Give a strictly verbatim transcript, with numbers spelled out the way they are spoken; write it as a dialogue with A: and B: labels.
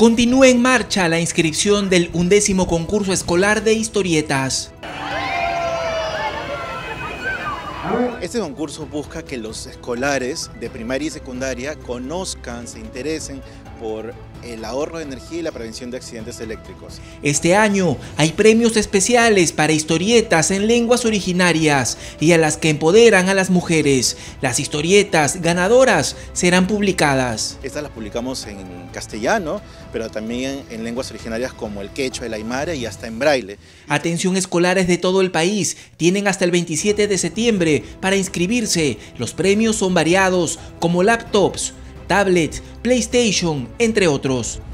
A: Continúa en marcha la inscripción del undécimo concurso escolar de historietas.
B: Este concurso busca que los escolares de primaria y secundaria conozcan, se interesen por el ahorro de energía y la prevención de accidentes eléctricos.
A: Este año hay premios especiales para historietas en lenguas originarias y a las que empoderan a las mujeres. Las historietas ganadoras serán publicadas.
B: Estas las publicamos en castellano, pero también en lenguas originarias como el quechua, el aymara y hasta en braille.
A: Atención, escolares de todo el país, tienen hasta el veintisiete de septiembre para inscribirse. Los premios son variados, como laptops, tablets, PlayStation, entre otros.